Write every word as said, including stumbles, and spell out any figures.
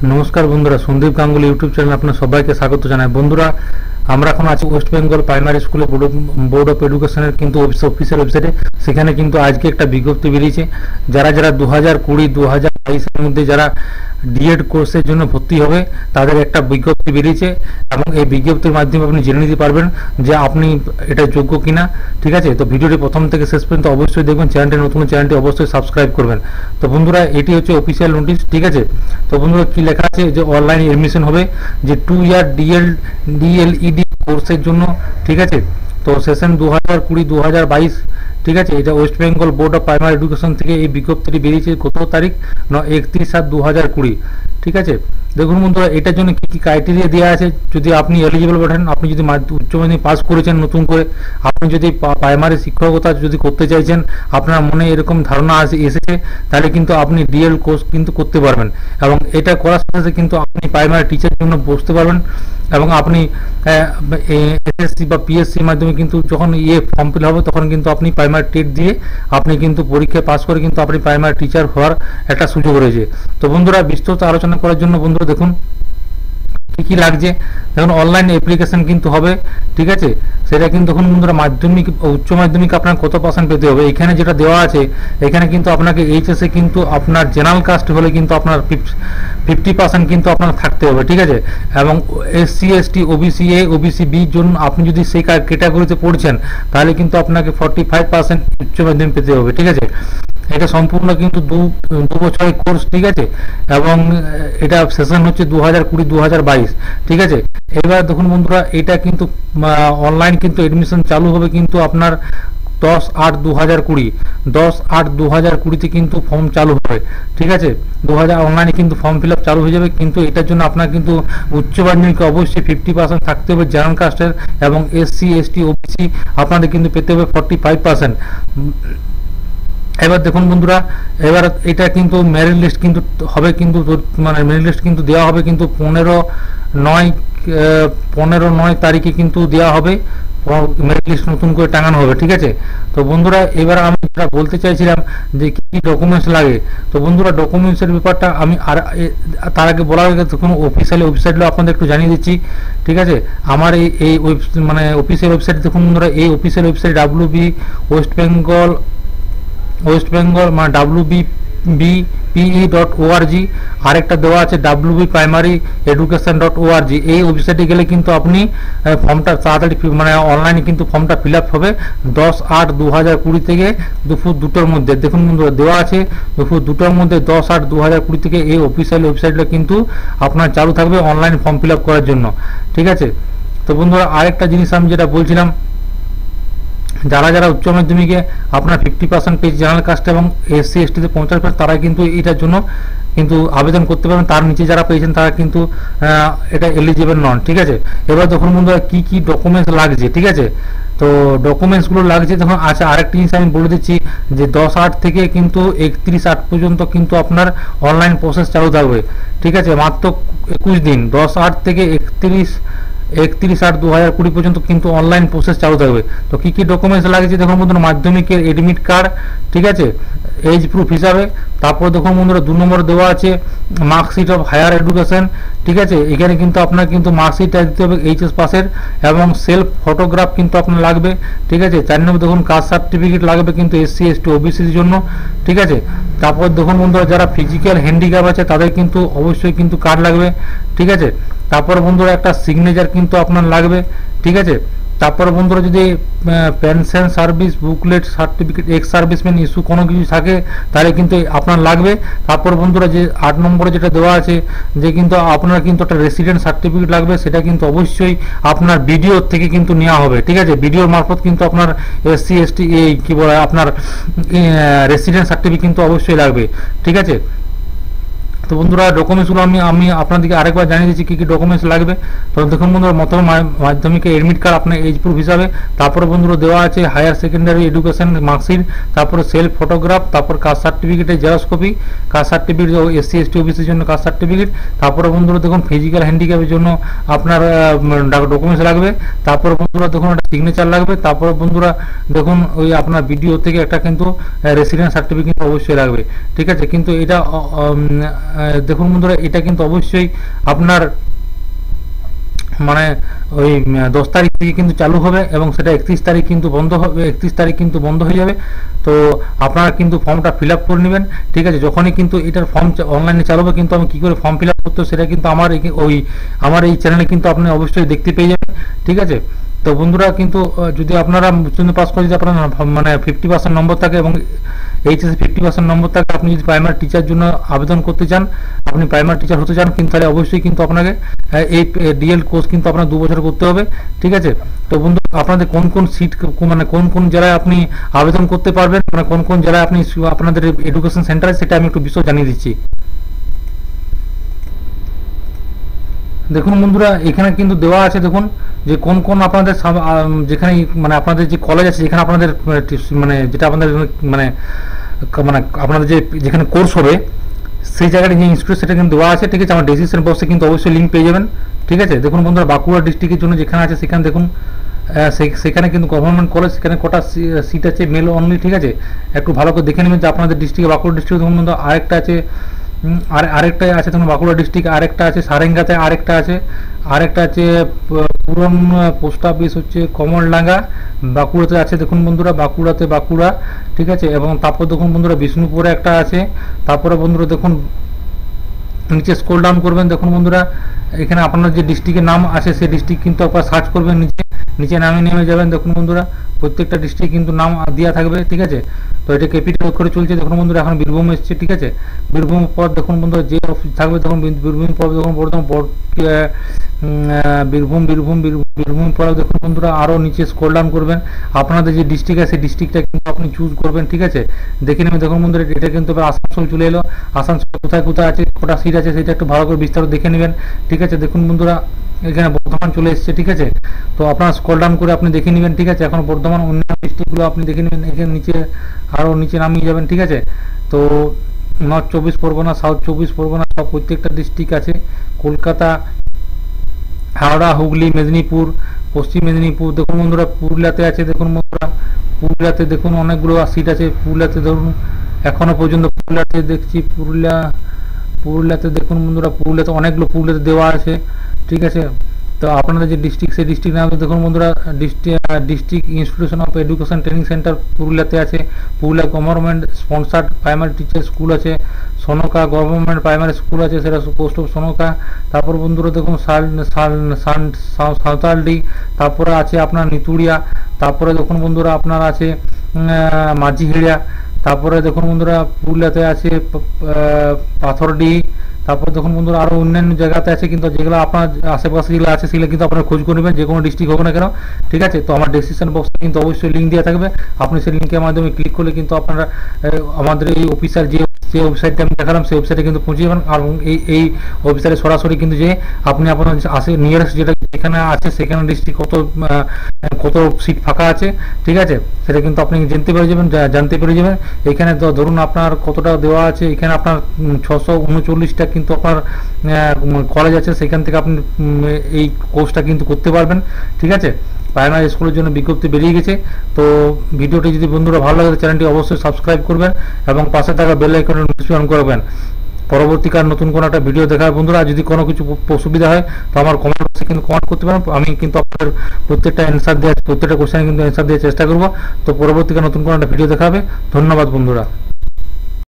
নমস্কার বন্ধুরা, সন্দীপ গাঙ্গুলি ইউটিউব চ্যানেলে আপনার সবাইকে স্বাগত জানাই। বন্ধুরা, আমরা এখন আছি ওয়েস্ট বেঙ্গল প্রাইমারি স্কুলে বোর্ড অফ এডুকেশনের কিন্তু অফিসিয়াল ওয়েবসাইটে। সেখানে কিন্তু আজকে একটা বিজ্ঞপ্তি বেরিয়েছে। যারা যারা দু হাজার কুড়ি দু হাজার বাইশের মধ্যে যারা ডিএড কোর্সের জন্য ভর্তি হবে তাদের একটা বিজ্ঞপ্তি বেরিয়েছে, এবং এই বিজ্ঞপ্তির মাধ্যমে আপনি জেনে নিতে পারবেন যে আপনি এটা যোগ্য কিনা। ঠিক আছে, তো ভিডিওটি প্রথম থেকে শেষ পর্যন্ত অবশ্যই দেখবেন। চ্যানেলটি নতুন, চ্যানেলটি অবশ্যই সাবস্ক্রাইব করবেন। তো বন্ধুরা, এটি হচ্ছে অফিসিয়াল নোটিশ। ঠিক আছে, তো বন্ধুরা কি লেখা আছে যে অনলাইন এডমিশন হবে যে টু ইয়ার ডিএল ডিএলইডি কোর্সের জন্য। ঠিক আছে, তো সেশন দু হাজার কুড়ি দু হাজার বাইশ। ঠিক আছে, এটা West Bengal board of primary education থেকে এই বিজ্ঞপ্তিটি বেরিয়েছে কত তারিখ ন একত্রিশ সাত দু হাজার কুড়ি। ঠিক আছে, দেখুন বন্ধুরা, এটার জন্য কী কী ক্রাইটেরিয়া দেওয়া আছে। যদি আপনি এলিজিবল বলেন, আপনি যদি উচ্চ মাধ্যমিক পাস করেছেন নতুন করে, আপনি যদি প্রাইমারি শিক্ষকতা যদি করতে চাইছেন, আপনার মনে এরকম ধারণা আসে এসেছে, তাহলে কিন্তু আপনি ডিএল কোর্স কিন্তু করতে পারবেন। এবং এটা করার সাথে সাথে কিন্তু আপনি প্রাইমারি টিচারের জন্য বসতে পারবেন। এবং আপনি এসএসসি বা পিএসসির মাধ্যমে কিন্তু যখন ইয়ে ফর্ম ফিল হবে, তখন কিন্তু আপনি প্রাইমারি টেট দিয়ে আপনি কিন্তু পরীক্ষায় পাস করে কিন্তু আপনি প্রাইমারি টিচার হওয়ার একটা সুযোগ রয়েছে। তো বন্ধুরা, বিস্তৃত আলোচনা করার জন্য বন্ধুরা দেখুন কী কী লাগছে। দেখুন, অনলাইন অ্যাপ্লিকেশন কিন্তু হবে। ঠিক আছে, সেটা কিন্তু দেখুন বন্ধুরা, মাধ্যমিক উচ্চ মাধ্যমিক আপনার কত পার্সেন্ট পেতে হবে। এখানে যেটা দেওয়া আছে, এখানে কিন্তু আপনাকে এইচএসে কিন্তু আপনার জেনারেল কাস্ট হলে কিন্তু আপনার ফিফটি পার্সেন্ট কিন্তু আপনার থাকতে হবে। ঠিক আছে, এবং SC ST OBC A OBC বির জন্য আপনি যদি সেই ক্যাটাগরিতে পড়ছেন, তাহলে কিন্তু আপনাকে ফর্টি ফাইভ পার্সেন্ট উচ্চ মাধ্যমিক পেতে হবে। ঠিক আছে, এটা সম্পূর্ণ কিন্তু দু দু বছরের কোর্স। ঠিক আছে, এবং এটা সেশন হচ্ছে দু হাজার কুড়ি দু হাজার বাইশ। ঠিক আছে, এবার দেখুন বন্ধুরা, এটা কিন্তু অনলাইন কিন্তু এডমিশন চালু হবে কিন্তু আপনার দশ আট দু হাজার কুড়ি দশ আট দু হাজার কুড়িতে কিন্তু ফর্ম চালু হবে। ঠিক আছে, দু হাজার অনলাইনে কিন্তু ফর্ম ফিল আপ চালু হয়ে যাবে। কিন্তু এটার জন্য আপনার কিন্তু উচ্চ মাধ্যমিকে অবশ্যই ফিফটি পার্সেন্ট থাকতে হবে জেনারেল কাস্টের, এবং এসসি এসটি ওবিসি আপনাদের কিন্তু পেতে হবে ফর্টি ফাইভ পার্সেন্ট। এবার দেখুন বন্ধুরা, এবার এটা কিন্তু মেরিট লিস্ট কিন্তু হবে, কিন্তু মানে মেরিট লিস্ট কিন্তু দেওয়া হবে কিন্তু পনেরো নয় পনেরো নয় তারিখে কিন্তু দেওয়া হবে, মেরিট লিস্ট নতুন করে টাঙানো হবে। ঠিক আছে, তো বন্ধুরা, এবার আমি যেটা বলতে চাইছিলাম যে কী কী ডকুমেন্টস লাগে। তো বন্ধুরা, ডকুমেন্টসের ব্যাপারটা আমি আর তার আগে বলার আগে তখন অফিসিয়ালি ওয়েবসাইটগুলো আপনাদের একটু জানিয়ে দিচ্ছি। ঠিক আছে, আমার এই এই ওয়েব মানে অফিসিয়াল ওয়েবসাইট দেখুন বন্ধুরা, এই official website W B West Bengal West Bengal মানে W B B PE dot org, আরেকটা দেওয়া আছে W B primary education dot org. এই ওয়েবসাইটে গেলে কিন্তু আপনি ফর্মটা তাড়াতাড়ি মানে অনলাইনে কিন্তু ফর্মটা ফিল আপ হবে দশ আট দু হাজার কুড়ি থেকে দুপুর দুটোর মধ্যে। দেখুন বন্ধুরা, দেওয়া আছে দুপুর দুটোর মধ্যে দশ আট দু হাজার কুড়ি থেকে এই অফিসিয়াল ওয়েবসাইটটা কিন্তু আপনার চালু থাকবে অনলাইন ফর্ম ফিল আপ করার জন্য। ঠিক আছে, তো বন্ধুরা, আরেকটা জিনিস আমি যেটা বলছিলাম, যারা যারা উচ্চ মাধ্যমিকে আপনার ফিফটি পার্সেন্ট পেজ জেনারেল কাস্ট এবং এসসি এসটিতে পঞ্চাশ পার্সেন্ট, তারা কিন্তু এটার জন্য কিন্তু আবেদন করতে পারবেন। তার নিচে যারা পেয়েছেন তারা কিন্তু এটা এলিজিবল নন। ঠিক আছে, এবার দেখুন বন্ধুরা কী কী ডকুমেন্টস লাগছে। ঠিক আছে, তো ডকুমেন্টসগুলো লাগছে তখন আচ্ছা, আরেকটা জিনিস আমি বলে দিচ্ছি যে দশ আট থেকে কিন্তু একত্রিশ আট পর্যন্ত কিন্তু আপনার অনলাইন প্রসেস চালু থাকবে। ঠিক আছে, মাত্র একুশ দিন, দশ আট থেকে একত্রিশ একত্রিশ আট দু হাজার কুড়ি পর্যন্ত কিন্তু অনলাইন প্রসেস চালু থাকবে। তো কী কী ডকুমেন্টস লাগছে দেখুন বন্ধুরা, মাধ্যমিকের এডমিট কার্ড। ঠিক আছে, এজ প্রুফ হিসাবে। তারপর দেখুন বন্ধুরা, দু নম্বর দেওয়া আছে মার্কশিট অফ হায়ার এডুকেশন। ঠিক আছে, এখানে কিন্তু আপনার কিন্তু মার্কশিটটা দিতে হবে এইচএস পাসের, এবং সেলফ ফটোগ্রাফ কিন্তু আপনার লাগবে। ঠিক আছে, চার নম্বর দেখুন কাস্ট সার্টিফিকেট লাগবে কিন্তু এসসি এসটি ওবিসির জন্য। ঠিক আছে, তারপর দেখুন বন্ধুরা, যারা ফিজিক্যাল হ্যান্ডিক্যাপ আছে তাদের কিন্তু অবশ্যই কিন্তু কার্ড লাগবে। ঠিক আছে, তারপর বন্ধুরা একটা সিগনেচার কিন্তু আপনার লাগবে। ঠিক আছে, তারপর বন্ধুরা যদি pension service booklet certificate ex serviceman issue কোনো কিছু থাকে তাহলে কিন্তু আপনার লাগবে। তারপর বন্ধুরা যে আট নম্বরে যেটা দেওয়া আছে যে কিন্তু আপনার কিন্তু একটা রেসিডেন্ট সার্টিফিকেট লাগবে, সেটা কিন্তু অবশ্যই আপনার বিডিওর থেকে কিন্তু নেওয়া হবে। ঠিক আছে, বিডিওর মারফত কিন্তু আপনার এসসি এসটি এই কী বলে আপনার রেসিডেন্ট সার্টিফিকেট কিন্তু অবশ্যই লাগবে। ঠিক আছে, তো বন্ধুরা, ডকুমেন্টসগুলো আমি আমি আপনাদেরকে আরেকবার জানিয়ে দিচ্ছি কী কী ডকুমেন্টস লাগবে। তো দেখুন বন্ধুরা, মত মাধ্যমিকে এডমিট কার্ড আপনার এজ প্রুফ হিসাবে। তারপরে বন্ধুরা দেওয়া আছে হায়ার সেকেন্ডারি এডুকেশন মার্কশিট, তারপরে সেলফ ফটোগ্রাফ, তারপর কাস্ট সার্টিফিকেটের xerox copy, caste certificate SC ST ওবিসির জন্য কাস্ট সার্টিফিকেট। তারপরে বন্ধুরা দেখুন ফিজিক্যাল হ্যান্ডিক্যাপের জন্য আপনার ডকুমেন্টস লাগবে। তারপর বন্ধুরা দেখুন একটা সিগনেচার লাগবে। তারপরে বন্ধুরা দেখুন ওই আপনার বিডিও থেকে একটা কিন্তু রেসিডেন্ট সার্টিফিকেট অবশ্যই লাগবে। ঠিক আছে, কিন্তু এটা দেখুন বন্ধুরা এটা কিন্তু অবশ্যই আপনার মানে ওই দশ তারিখ থেকে কিন্তু চালু হবে এবং সেটা একত্রিশ তারিখ কিন্তু বন্ধ হবে, একত্রিশ তারিখ কিন্তু বন্ধ হয়ে যাবে। তো আপনারা কিন্তু ফর্মটা ফিল আপ করে নেবেন, ঠিক আছে। যখনই কিন্তু এটার ফর্ম অনলাইনে চালু হবে কিন্তু আমি কী করে ফর্ম ফিল আপ করতে সেটা কিন্তু আমার ওই আমার এই চ্যানেলে কিন্তু আপনি অবশ্যই দেখতে পেয়ে যাবেন, ঠিক আছে। তো বন্ধুরা কিন্তু যদি আপনারা উচ্চমাধ্যমিক পাস করে যদি আপনার মানে ফিফটি পার্সেন্ট নম্বর থাকে এবং এইচএসে ফিফটি পার্সেন্ট নম্বর থাকে, আপনি যদি প্রাইমারি টিচার জন্য আবেদন করতে চান, আপনি প্রাইমারি টিচার হতে চান কিন্তু তাহলে অবশ্যই কিন্তু আপনাকে এই ডিএল কোর্স কিন্তু আপনার দু বছর করতে হবে, ঠিক আছে। তো বন্ধু আপনাদের কোন কোন সিট মানে কোন কোন জেলায় আপনি আবেদন করতে পারবেন, মানে কোন কোন জেলায় আপনি আপনাদের এডুকেশন সেন্টার আছে সেটা আমি একটু বিষয় জানিয়ে দিচ্ছি। দেখুন বন্ধুরা এখানে কিন্তু দেওয়া আছে, দেখুন যে কোন কোন আপনাদের যেখানে মানে আপনাদের যে কলেজ আছে যেখানে আপনাদের মানে যেটা আপনাদের মানে মানে আপনাদের যে যেখানে কোর্স হবে সেই জায়গাটা যে ইনস্টিটিউট সেটা কিন্তু দেওয়া আছে, ঠিক আছে। আমার ডিসক্রিপশন বক্সে কিন্তু অবশ্যই লিঙ্ক পেয়ে যাবেন, ঠিক আছে। দেখুন বন্ধুরা বাঁকুড়া ডিস্ট্রিক্টের জন্য যেখানে আছে সেখানে দেখুন সেখানে কিন্তু গভর্নমেন্ট কলেজ, সেখানে কটা সিট আছে মেল অনলি, ঠিক আছে। একটু ভালো করে দেখে নেবেন যে আপনাদের ডিস্ট্রিক্টে বাঁকুড়া ডিস্ট্রিক্টে দেখুন বন্ধু আরেকটা আছে, আর আরেকটা আছে তখন বাঁকুড়া ডিস্ট্রিক্ট, আরেকটা আছে সারেঙ্গাতে, আরেকটা আছে আরেকটা আছে পুরন পোস্ট অফিস হচ্ছে কমলডাঙ্গা বাঁকুড়াতে আছে দেখুন বন্ধুরা, বাঁকুড়াতে বাঁকুড়া, ঠিক আছে। এবং তারপর দেখুন বন্ধুরা বিষ্ণুপুরে একটা আছে, তারপরে বন্ধুরা দেখুন নিচে স্ক্রল ডাউন করবেন, দেখুন বন্ধুরা এখানে আপনার যে ডিস্ট্রিক্টের নাম আছে সেই ডিস্ট্রিক্ট কিন্তু আপনারা সার্চ করবেন, নিচে নিচে নামে নেমে যাবেন, দেখুন বন্ধুরা প্রত্যেকটা ডিস্ট্রিক্ট কিন্তু নাম দেওয়া থাকবে, ঠিক আছে। তো এটা ক্যাপিটাল করে চলছে, দেখুন বন্ধুরা এখন বীরভূম এসছে, ঠিক আছে। বীরভূম পর দেখুন বন্ধুরা যে অফিস থাকবে তখন বীরভূম পর দেখুন বর্ধমান বীরভূম বীরভূম বীরভূম বীরভূম পরে দেখুন বন্ধুরা আরও নিচে স্ক্রল ডাউন করবেন, আপনাদের যে ডিস্ট্রিক্ট আছে সেই ডিস্ট্রিক্টটা কিন্তু আপনি চুজ করবেন, ঠিক আছে। দেখে নেবেন দেখুন বন্ধুরা এটা কিন্তু আসানসোল চলে এলো, আসানসোল কোথায় কোথায় আছে কটা সিট আছে সেটা একটু ভালো করে বিস্তারিত দেখে নেবেন, ঠিক আছে। দেখুন বন্ধুরা এখানে বর্ধমান চলে এসছে, ঠিক আছে। তো আপনারা স্ক্রল ডাউন করে আপনি দেখে নেবেন, ঠিক আছে। এখন বর্ধমান অন্যান্য ডিস্ট্রিক্টগুলো আপনি দেখে নেবেন, এখানে নিচে আরও নিচে নামিয়ে যাবেন, ঠিক আছে। তো নর্থ চব্বিশ পরগনা, সাউথ চব্বিশ পরগনা সব প্রত্যেকটা ডিস্ট্রিক্ট আছে, কলকাতা, হাওড়া, হুগলি, মেদিনীপুর, পশ্চিম মেদিনীপুর, দেখুন বন্ধুরা পুরুলিয়াতে আছে, দেখুন বন্ধুরা পুরুলিয়াতে দেখুন অনেকগুলো সিট আছে, পুরুলিয়াতে ধরুন এখনো পর্যন্ত পুরুলিয়াতে দেখছি পুরুলিয়া পুরুলিয়াতে দেখুন বন্ধুরা পুরুলিয়াতে অনেকগুলো পুরুলিয়াতে দেওয়া আছে, ঠিক আছে। তো আপনাদের যে ডিস্ট্রিক্ট সেই ডিস্ট্রিক্ট নাম দেখুন বন্ধুরা district district institution of education training centre পুরুলিয়াতে আছে, Purulia government sponsored primary teacher school আছে, সনকা গভর্নমেন্ট প্রাইমারি স্কুল আছে সেটা পোস্ট অফ সনকা। তারপর বন্ধুরা দেখুন সাঁওতালডি, তারপরে আছে আপনার নিতুড়িয়া, তারপরে দেখুন বন্ধুরা আপনার আছে মাঝিহিড়িয়া, তারপরে দেখুন বন্ধুরা পুরুলিয়াতে আছে পাথরডি, তারপর দেখুন বন্ধুরা আরও অন্যান্য জায়গাতে আছে কিন্তু যেগুলো আপনার আশেপাশে যেগুলো আছে সেগুলো কিন্তু আপনারা খোঁজ করে নেবেন যে কোনো ডিস্ট্রিক্ট হোক না কেন, ঠিক আছে। তো আমার ডেসক্রিপশন বক্সে কিন্তু অবশ্যই লিঙ্ক দেওয়া থাকবে, আপনি সেই লিঙ্কের মাধ্যমে ক্লিক করলে কিন্তু আপনারা আমাদের এই অফিসিয়াল যে যে ওয়েবসাইটটা আমি দেখালাম সেই ওয়েবসাইটে কিন্তু পৌঁছে যাবেন, আর এই এই ওয়েবসাইটে সরাসরি কিন্তু যে আপনি আপনার আসে নিয়ারেস্ট যেটা যেখানে আছে সেখানে ডিস্ট্রিক্ট কত কত সিট ফাঁকা আছে, ঠিক আছে, সেটা কিন্তু আপনি জানতে পেরে যাবেন জানতে পেরে যাবেন এখানে ধরুন আপনার কতটা দেওয়া আছে, এখানে আপনার ছশো উনচল্লিশটা কিন্তু আপনার কলেজ আছে, সেখান থেকে আপনি এই কোর্সটা কিন্তু করতে পারবেন, ঠিক আছে। প্রাইমারি স্কুলের জন্য বিজ্ঞপ্তি বেরিয়ে গেছে। তো ভিডিওটি যদি বন্ধুরা ভালো লাগে চ্যানেলটি অবশ্যই সাবস্ক্রাইব করবেন এবং পাশে থাকা বেল আইকনের নোটিফিকেশন করবেন পরবর্তীকার নতুন কোনো একটা ভিডিও দেখার। বন্ধুরা যদি কোনো কিছু অসুবিধা হয় তো আমার কমেন্ট বক্সে কিন্তু কমেন্ট করতে পারেন, আমি কিন্তু আপনাদের প্রত্যেকটা অ্যান্সার দেওয়ার প্রত্যেকটা কোশ্চেনে কিন্তু অ্যান্সার দেওয়ার চেষ্টা করবো। তো পরবর্তীকার নতুন কোনো একটা ভিডিও দেখাবে। ধন্যবাদ বন্ধুরা।